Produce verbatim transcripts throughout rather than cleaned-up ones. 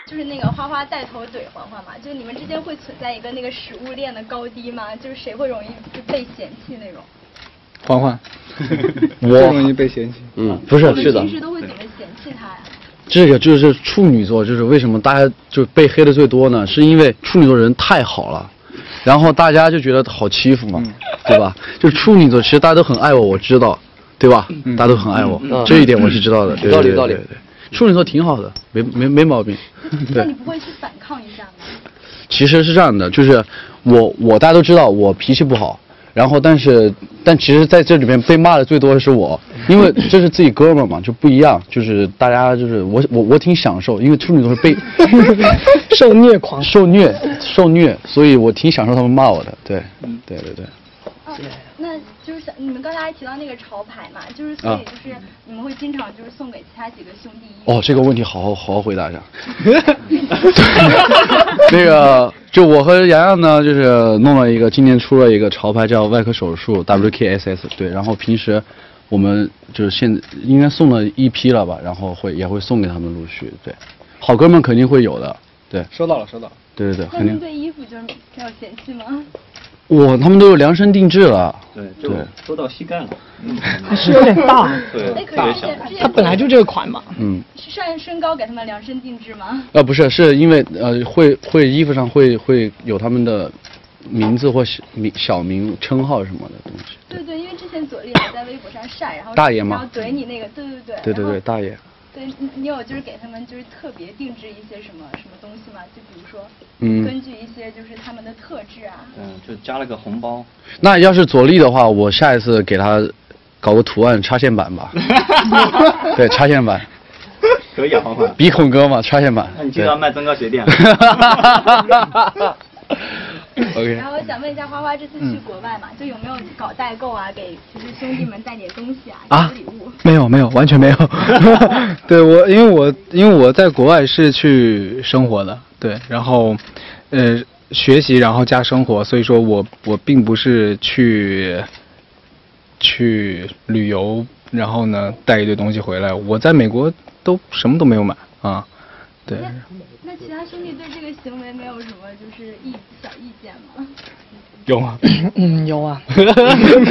就是那个花花带头怼环环嘛，就是你们之间会存在一个那个食物链的高低吗？就是谁会容易就被嫌弃那种？ 环环， 我最容易被嫌弃。 嗯，不是，是的。 平时都会怎么嫌弃他呀？ 这个就是处女座，就是为什么大家就被黑的最多呢？是因为处女座人太好了，然后大家就觉得好欺负嘛，嗯、对吧？就处女座其实大家都很爱我，我知道，对吧？嗯、大家都很爱我，嗯、这一点我是知道的。有道理，有道理。 对对，处女座挺好的，没没没毛病。 那你不会去反抗一下吗？ 其实是这样的，就是我我大家都知道我脾气不好。然后，但是，但其实在这里面被骂的最多的是我，因为这是自己哥们儿嘛，就不一样。就是大家就是我我我挺享受，因为处女座是被受虐狂， 受虐受虐，所以我挺享受他们骂我的。对，嗯，对对对。 哦，那就是你们刚才还提到那个潮牌嘛，就是所以就是你们会经常就是送给其他几个兄弟。 哦，这个问题好好好好回答一下。那个，就我和洋洋呢，就是弄了一个，今年出了一个潮牌叫外科手术 W K S S， 对，然后平时我们就是现在应该送了一批了吧，然后会也会送给他们陆续，对，好哥们肯定会有的，对， 收到了，收到了， 对对对， 肯定。对衣服就是比较嫌弃吗？ 哇，他们都有量身定制了， 对，就都到膝盖了， 嗯，是有点大， 对， 特别小。 它本来就这个款嘛， 嗯， 是按身高给他们量身定制吗？ 啊，不是，是因为呃会会衣服上会会有他们的名字或小名小名称号什么的东西。 对对，因为之前左立还在微博上晒，然后大爷嘛， 然后怼你那个，对对对， 对对对，大爷。 对，你你有就是给他们就是特别定制一些什么什么东西吗？就比如说， 嗯， 根据一些就是他们的特质啊。 嗯，就加了个红包。 那要是左立的话，我下一次给他搞个图案插线板吧。对，插线板。 可以啊，环环。 鼻孔哥嘛，插线板。 那你就要卖增高鞋垫。 OK。 然后我想问一下，花花这次去国外嘛，就有没有搞代购啊，给就是兄弟们带点东西啊， 啊礼物？ 没有没有，完全没有。对我，因为我因为我在国外是去生活的，对，然后呃学习，然后加生活，所以说我我并不是去去旅游，然后呢带一堆东西回来。我在美国都什么都没有买啊，对。 那那其他兄弟对这个行为没有什么就是意小意见吗？ 有吗？ 嗯，有啊。 对对。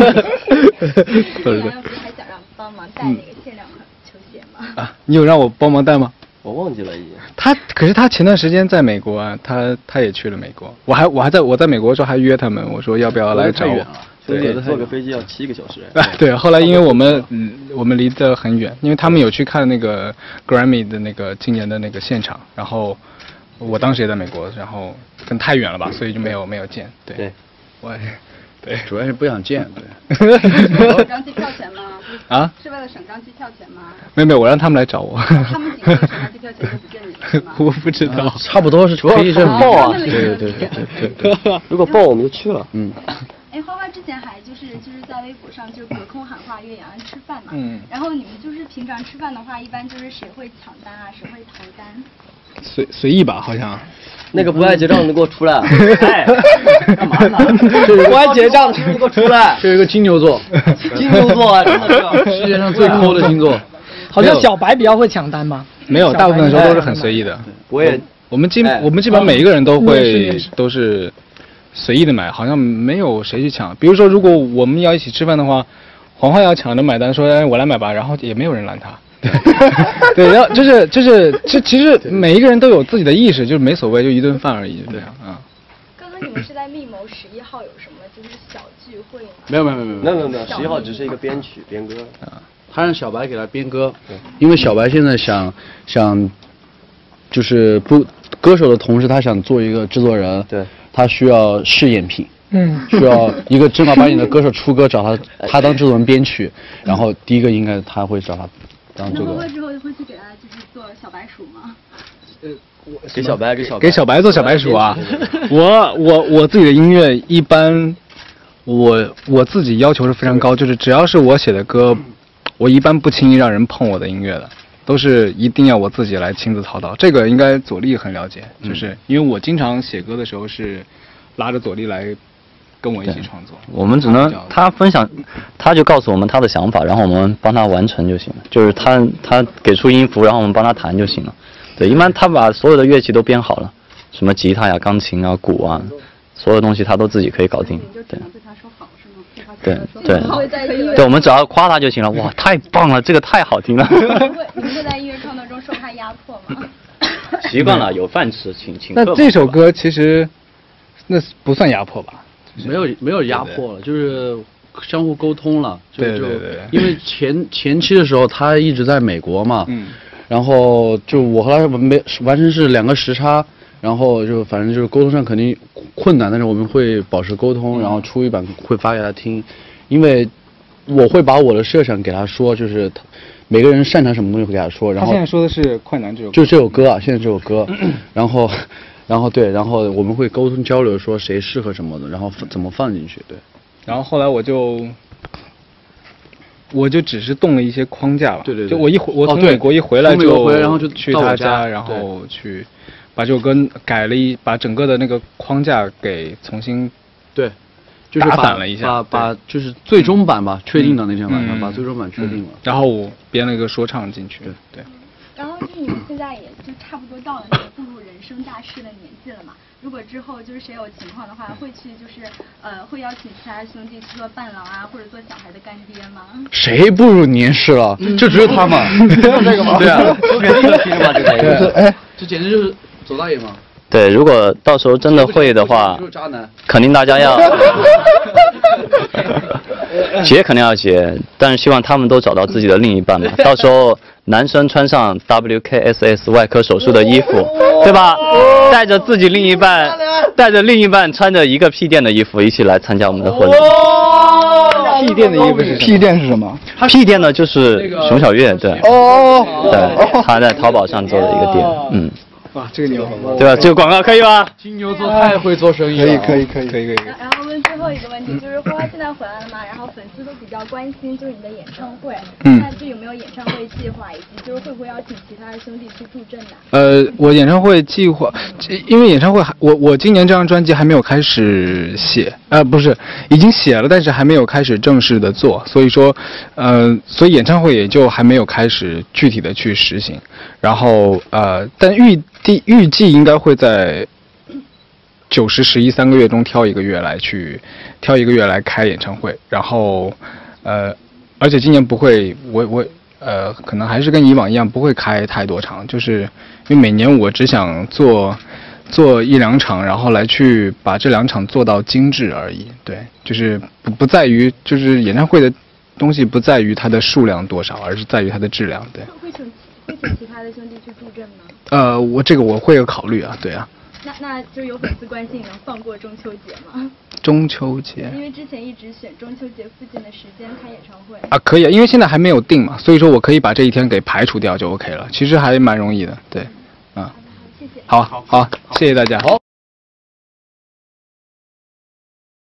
洋洋不是还想让帮忙带那个限量款球鞋吗？ 啊，你有让我帮忙带吗？ 我忘记了已经。 他可是他前段时间在美国啊，他他也去了美国。我还我还在我在美国的时候还约他们，我说要不要来找我。 对，坐个飞机要七个小时。 对，后来因为我们嗯我们离得很远，因为他们有去看那个 Grammy 的那个今年的那个现场，然后我当时也在美国，然后跟太远了吧，所以就没有没有见。对， 对我对主要是不想见。对。 省张机票钱吗？ 啊？ 是为了省张机票钱吗？ 没有没有，我让他们来找我。 他们几个省张机票钱就不见你了是吗？ 我不知道， 差不多是可以这么报啊。 对对对对对对。 如果报我们就去了。 嗯。 哎，花花之前还就是就是在微博上就是隔空喊话约洋洋吃饭嘛， 嗯， 然后你们就是平常吃饭的话，一般就是谁会抢单啊，谁会逃单？ 随随意吧，好像。 那个不爱结账的给我出来！ 哎，干嘛呢？ 不爱结账的给我出来！ 这有一个金牛座， 金牛座啊，真的是世界上最抠的星座。 好像小白比较会抢单吧？ 没有，大部分的时候都是很随意的。 我也， 我们基我们基本上每一个人都会都是随意的买，好像没有谁去抢。比如说，如果我们要一起吃饭的话，黄花要抢着买单，说哎我来买吧，然后也没有人拦他。对，然后就是就是这其实每一个人都有自己的意识，就是没所谓，就一顿饭而已，这样啊。 刚刚你们是在密谋十一号有什么就是小聚会吗？ 没有没有没有没有没有没有，十一号只是一个编曲编歌啊，他让小白给他编歌，因为小白现在想想就是不歌手的同时，他想做一个制作人， 对， 他需要试验品。 嗯， 需要一个正儿八经的歌手出歌，找他，他当制作人编曲，然后第一个应该他会找他当这个。 那会不会之后会去给他就是做小白鼠吗？ 呃，给小白给小白给小白做小白鼠啊！我我我自己的音乐一般，我我自己要求是非常高，就是只要是我写的歌，我一般不轻易让人碰我的音乐的。都是一定要我自己来亲自操刀，这个应该左立很了解，就是因为我经常写歌的时候是拉着左立来跟我一起创作。 我们只能他分享，他就告诉我们他的想法，然后我们帮他完成就行了。就是他他给出音符，然后我们帮他弹就行了。 对，一般他把所有的乐器都编好了，什么吉他呀、钢琴啊、鼓啊，所有东西他都自己可以搞定。对。对对对，我们只要夸他就行了。哇，太棒了，这个太好听了。 你们会你们会在音乐创作中受他压迫吗？ 习惯了，有饭吃，请请。 那这首歌其实那不算压迫吧？ 没有没有压迫了，就是相互沟通了。 对对对。 因为前前期的时候他一直在美国嘛， 嗯， 然后就我和他没完全是两个时差。然后就反正就是沟通上肯定困难，但是我们会保持沟通，然后出一版会发给他听，因为我会把我的设想给他说，就是他每个人擅长什么东西会给他说。然后他现在说的是《快男》这首歌， 就这首歌啊，现在这首歌，然后然后对，然后我们会沟通交流，说谁适合什么的，然后怎么放进去，对。 然后后来我就我就只是动了一些框架了， 对对对， 就我一回我从美国一回来就回来，然后就去他家，然后去。把这首歌改了一，把整个的那个框架给重新对，就是打散了一下， 把把就是最终版吧，确定的那天晚上把最终版确定了， 然后我编了一个说唱进去，对。 然后就是你们现在也就差不多到了那个步入人生大事的年纪了嘛，如果之后就是谁有情况的话，会去就是呃会邀请其他兄弟去做伴郎啊，或者做小孩的干爹吗？ 谁步入年事了？就只有他嘛，这个吗？对啊， 我肯定听嘛，这个。 哎，这简直就是。左大爷吗？ 对，如果到时候真的会的话，肯定大家要结肯定要结，但是希望他们都找到自己的另一半嘛。到时候男生穿上 W K S S 外科手术的衣服，对吧？带着自己另一半，带着另一半穿着一个屁店的衣服一起来参加我们的婚礼。 屁店的衣服是屁店是什么？ 屁店呢就是熊小月，对。 哦。 对，他在淘宝上做的一个店，嗯。 哇，这个牛， 对吧？这个广告可以吧？ 金牛座太会做生意了， 可以可以可以可以可以。 然后问最后一个问题，就是花花现在回来了嘛，然后粉丝都比较关心就是你的演唱会， 嗯， 那就有没有演唱会计划，以及就是会不会邀请其他的兄弟去助阵呢？ 呃，我演唱会计划，因为演唱会还我我今年这张专辑还没有开始写，呃，不是已经写了，但是还没有开始正式的做，所以说，呃，所以演唱会也就还没有开始具体的去实行，然后呃，但预。第预计应该会在九十、十一三个月中挑一个月来去挑一个月来开演唱会，然后呃，而且今年不会，我我呃，可能还是跟以往一样，不会开太多场，就是因为每年我只想做做一两场，然后来去把这两场做到精致而已。对，就是不不在于就是演唱会的东西不在于它的数量多少，而是在于它的质量。对。 会请会请其他的兄弟去助阵吗？ 呃，我这个我会有考虑啊，对啊。 那那就有粉丝关心，能放过中秋节吗？ 中秋节。 因为之前一直选中秋节附近的时间开演唱会。 啊，可以啊，因为现在还没有定嘛，所以说我可以把这一天给排除掉就 OK 了，其实还蛮容易的，对，啊。 谢谢。 好，好，谢谢大家。好。